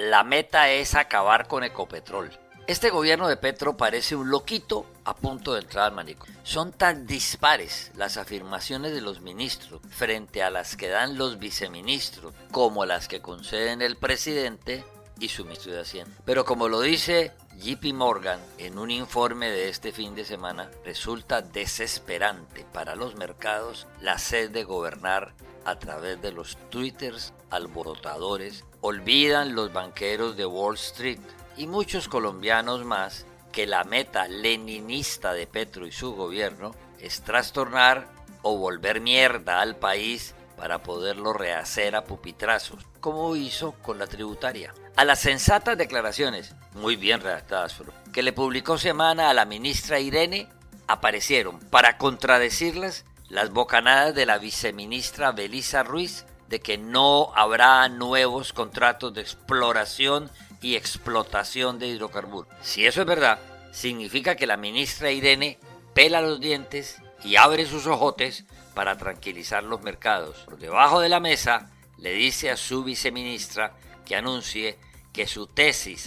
la meta es acabar con Ecopetrol. Este gobierno de Petro parece un loquito a punto de entrar al manicomio. Son tan dispares las afirmaciones de los ministros frente a las que dan los viceministros como las que conceden el presidente y su ministro de Hacienda. Pero como lo dice JP Morgan en un informe de este fin de semana, resulta desesperante para los mercados la sed de gobernar a través de los twitters alborotadores. Olvidan los banqueros de Wall Street y muchos colombianos más que la meta leninista de Petro y su gobierno es trastornar o volver mierda al país para poderlo rehacer a pupitrazos, como hizo con la tributaria. A las sensatas declaraciones, muy bien redactadas, que le publicó Semana a la ministra Irene, aparecieron, para contradecirlas, las bocanadas de la viceministra Belisa Ruiz de que no habrá nuevos contratos de exploración y explotación de hidrocarburos. Si eso es verdad, significa que la ministra Irene pela los dientes y abre sus ojotes para tranquilizar los mercados. Por debajo de la mesa le dice a su viceministra que anuncie que su tesis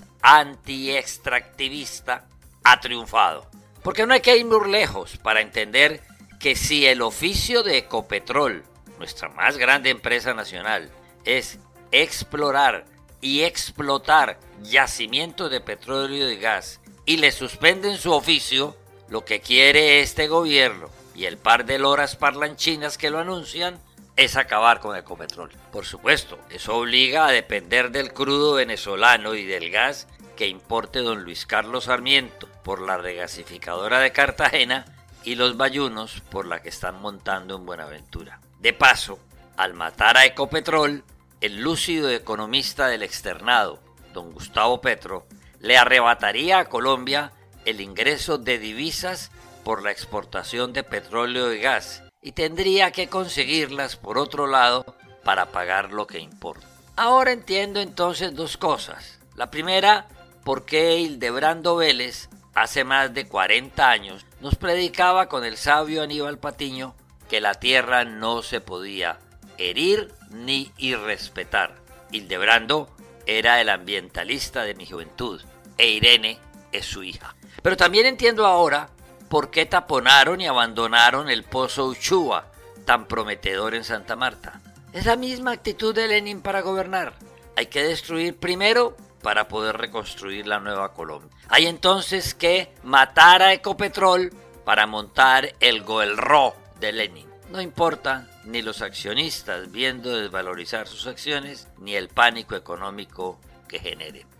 anti-extractivista ha triunfado. Porque no hay que ir muy lejos para entender que si el oficio de Ecopetrol, nuestra más grande empresa nacional, es explorar y explotar yacimientos de petróleo y gas y le suspenden su oficio, lo que quiere este gobierno y el par de loras parlanchinas que lo anuncian es acabar con Ecopetrol. Por supuesto, eso obliga a depender del crudo venezolano y del gas que importe don Luis Carlos Sarmiento por la regasificadora de Cartagena y los bayunos por la que están montando en Buenaventura. De paso, al matar a Ecopetrol, el lúcido economista del externado, don Gustavo Petro, le arrebataría a Colombia el ingreso de divisas por la exportación de petróleo y gas y tendría que conseguirlas por otro lado para pagar lo que importa. Ahora entiendo entonces dos cosas. La primera, por qué Hildebrando Vélez hace más de 40 años nos predicaba con el sabio Aníbal Patiño que la tierra no se podía herir ni irrespetar. Hildebrando era el ambientalista de mi juventud e Irene es su hija. Pero también entiendo ahora por qué taponaron y abandonaron el pozo Uchua, tan prometedor en Santa Marta. Es la misma actitud de Lenin para gobernar. Hay que destruir primero para poder reconstruir la nueva Colombia. Hay entonces que matar a Ecopetrol para montar el Goelró de Lenin. No importa ni los accionistas viendo desvalorizar sus acciones, ni el pánico económico que genere.